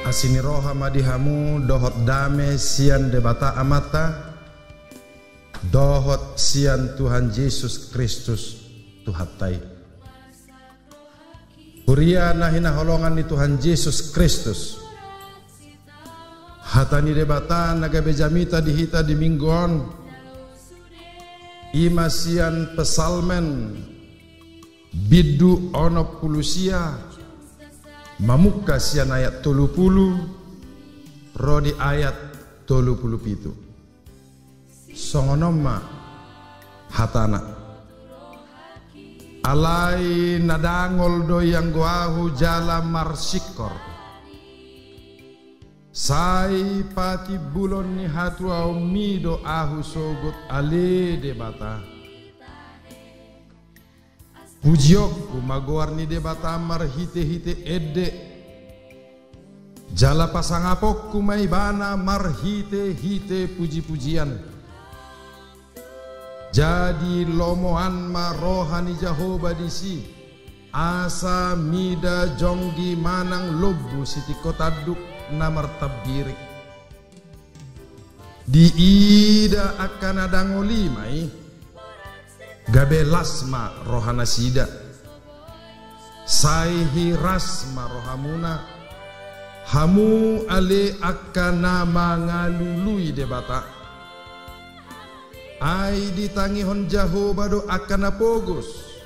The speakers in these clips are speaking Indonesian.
Asini roha madihamu dohot dame sian debata amata dohot sian Tuhan Yesus Kristus tuhatai. Kuria nahina holongan ni Tuhan Yesus Kristus. Hatani debata naga bejamita dihita di mingguan. Imasian pesalmen bidu ono pulusia mamuka sian ayat 30 rodi ayat 37 songonoma hatana alai nadangol do yang goahu jala marsikor sai pati bulon ni hatu au mido ahu sogot ale debata pujiokku magowar ni debata mar hite-hite edde jala pasangapokku maibana mar hite-hite puji-pujian jadi lomohan ma rohani Jehovah disi asa mida jonggi manang lobu siti kotaduk namar tabbirik di ida akan adangoli mai gabe lasma rohana sida saihi rasma rohamuna hamu ale akana mangalului debata ai ditangihon Jehovah do akana pogos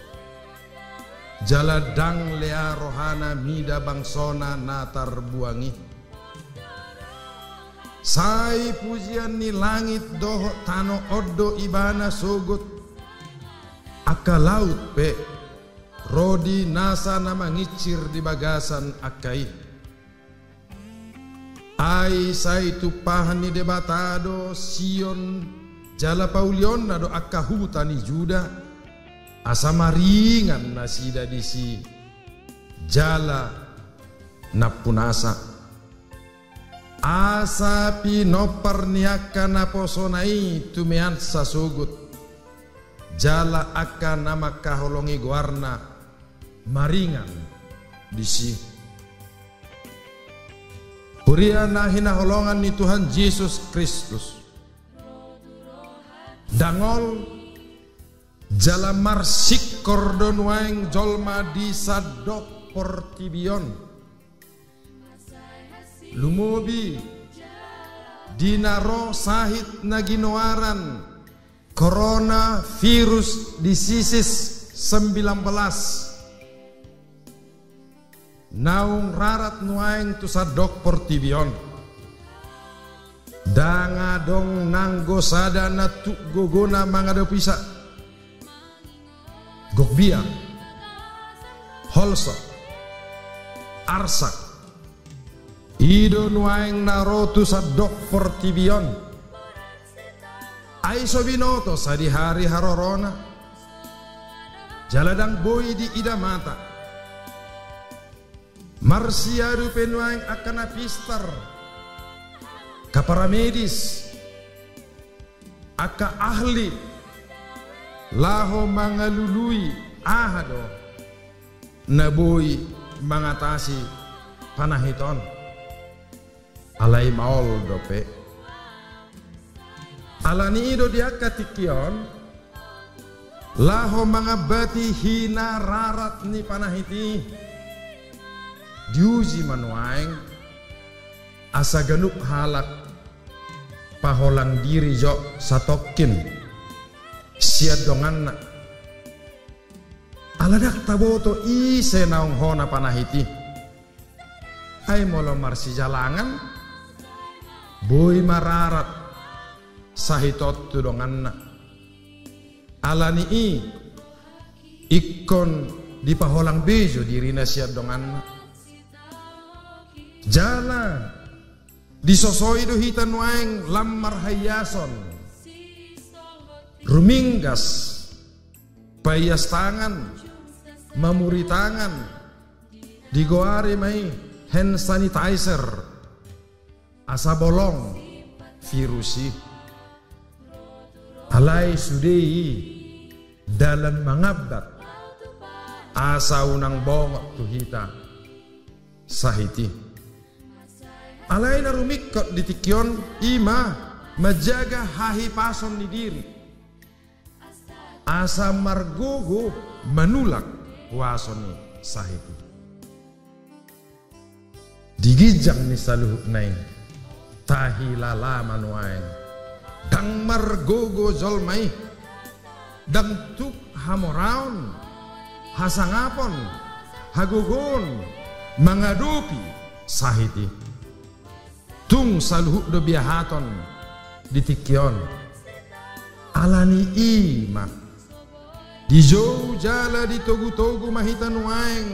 jaladang lea rohana mida bangsona natar buangi sai pujian ni langit doho tano oddo ibana sogot aka laut pe rodi nasa nama ngicir di bagasan akai ai sai tupahan ni debatado Sion jala paulion do aka hutani Juda asa maringan nasida disi jala napunasa asa pinopar niaka naposonai tumean sasugut jala akan nama kaholongi guarna maringan disi Huria nahina holongan ni Tuhan Yesus Kristus dangol jala marsik kordon waeng jolma di sadok portibion lumobi dinaro sahit naginoaran corona virus diseases 19 naung rarat nuaing tu sadok portibion danga dong nanggo sadana tu gogona mangado pisa gokbia holso arsak ido nuaing narotu sadok portibion ai sobinoto sadi hari harorona jaladang boy di ida mata marsiadu penuaing akan apistar kapara medis aka ahli laho mangalului ahado naboy mangatasi panahiton alai maol dope alani ido diaka tikion laho mangabati hina rarat ni panahiti diuji manuaing asa ganuk halak paholang diri jo satokin siadongan aladak taboto ise naung hona panahiti ay molo marsi jalangan boy mararat sahitot tudongan alani ikon di paholang bejo dirina siad dongan jala disosoi do hitan waeng lamar hayason ruminggas payas tangan mamuri tangan digoare mai hand sanitizer asa bolong virusi alai sudei dalam mangabdat asa unang bongok tuhita sahiti Alai na rumikot di tikyon ima majaga hahi pason ni diri. Asa margogo manulak wasoni sahiti. Digijang ni saluhuk nain tahi lala manuain. Dang margogo zolmai dang tuk hamoraon hasangapon hagugon mangadupi sahiti. Tung saluhuk do biahaton di tikyon alani ima di jauh jala di togu-togu mahita nuaeng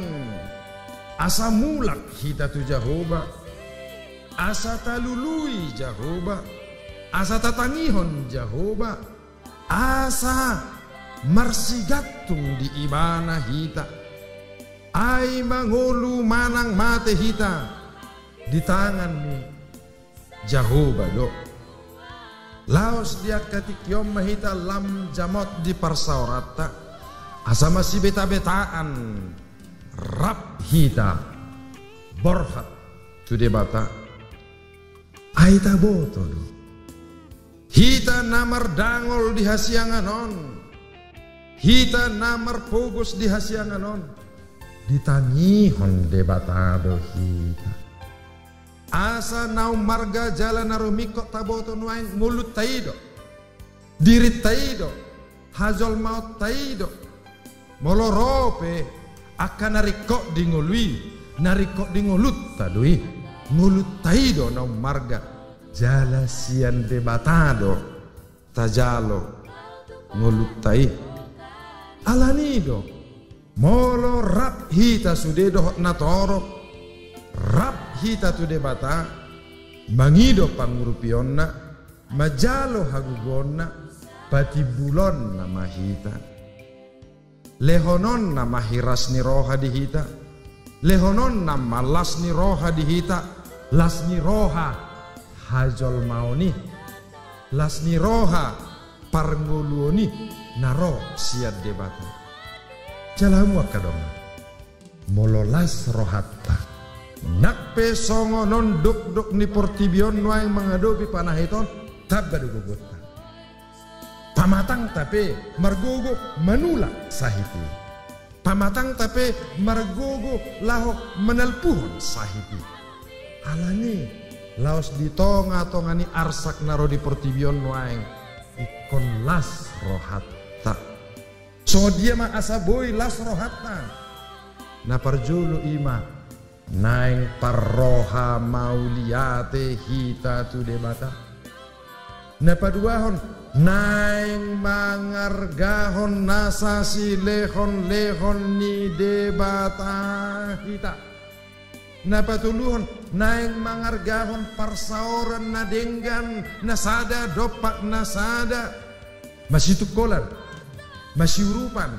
asa mulak hita tu Jahoba asa talului Jahoba asa tatangihon Jahoba asa marsigatung di ibana hita ay mangulu manang mate hita di tangan ni Jahoba do. Laos dia katikyom mahita lam jamot di parsaorata asa masih beta-betaan rap hita borhat tu debata aita boto do. Hita namar dangol di hasianganon hita namar pogos di hasianganon ditangihon debatado hita asa nau marga jalan narumikot taboto nuain mulut taido dirit taido hajol maut taido molorope akan narikok di ngului narikok di ngulut tadui ngulut taido nau marga jala sian debatado tajalo ngulut tai alanido molo rap hita sudedo natoro rap hita tu debata mangido pangurupionna majalo hagugonna pati bulon nama hita lehonon nama hiras ni roha di hita lehonon nama las ni roha di hita las ni roha hajol maoni las ni roha parnguluoni naro siat debata jalamu akadong mololas rohatta nakpe songo non duk ni portibion nuang mengadopi panah hiton tabga dugugutta pamatang tapi margogo manulak sahiti pamatang tapi margogo lahok menelpuhon sahiti alani laos ditonga-tongani arsak naro di portibion nuang ikon las rohatta so dia ma asa boy las rohatta na parjulu ima naing parroha mauliate hita tu debata napaduahon naing mangargahon nasasi lehon ni debata hita napatuluhon naing mangargahon parsaoran nadenggan nasada dopak nasada masih tukolan masih urupan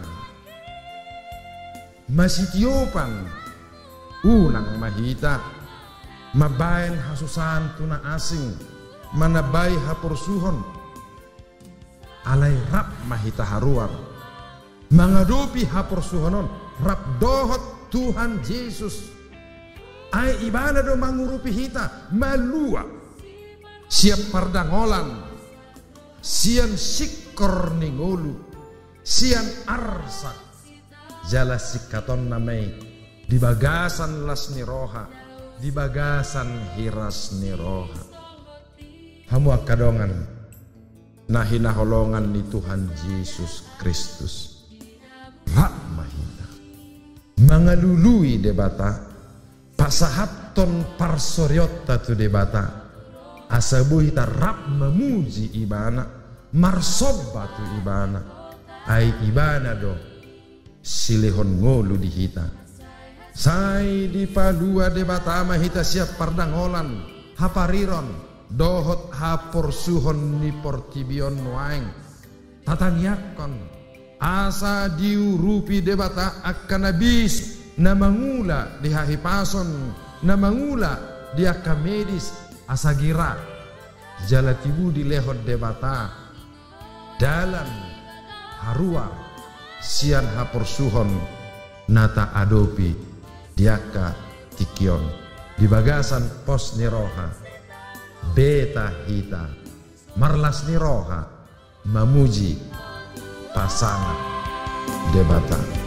masih tiopan unang mahita mabayan hasusan tuna asing manabay hapursuhon alay rap mahita haruar mangadupi hapursuhonon rap dohot Tuhan Yesus ay ibana do mangurupi hita malua siap pardangolan sian sikor ningolu sian arsak jala sikaton namay di bagasan las ni roha di bagasan hiras ni roha hamu akadongan nahinaholongan ni Tuhan Yesus Kristus rak mahita mangalului debata pasahapton parsoryota tu debata asabuhita rap memuji ibana marsoba tu ibana ay ibana do silihon ngolu di hita sai di palua debata mahita siap pardangolan hapariron dohot hapursuhon ni portibion nuaing tataniakon asa diurupi debata akan habis na mangula di hahipason na mangula di akamedis asa gira jalatibu di lehot debata dalam haruar sian hapursuhon nata adopi diaka tikyon di bagasan pos niroha beta hita marlas niroha memuji pasangan debata.